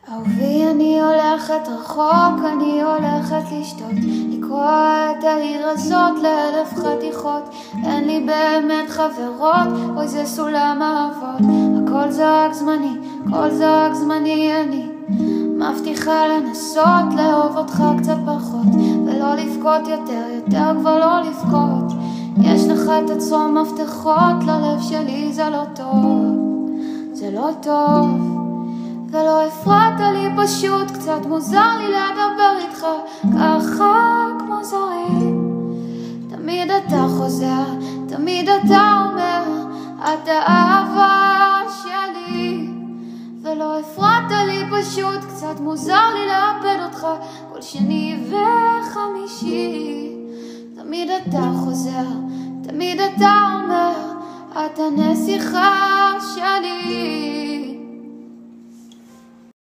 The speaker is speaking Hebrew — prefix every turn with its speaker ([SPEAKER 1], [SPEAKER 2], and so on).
[SPEAKER 1] אהובי, אני הולכת רחוק, אני הולכת לשתות, לקרוע את העיר הזאת לאלף חתיכות. אין לי באמת חברות, אוי זה סולם אהבות. הכל זה רק זמני, הכל זה רק זמני. אני מבטיחה לנסות לאהוב אותך קצת פחות, ולא לבכות יותר, יותר כבר לא לבכות. יש לך את עצום מפתחות ללב שלי, זה לא טוב, זה לא טוב. ולא הפרעת לי, פשוט קצת מוזר לי לדבר איתך ככה כמו זרים. תמיד אתה חוזר, תמיד אתה אומר את האהבה שלי. ולא הפרעת לי, פשוט קצת מוזר לי לאבד אותך כל שני וחמישי. תמיד אתה חוזר, תמיד אתה אומר את הנסיכה שלי.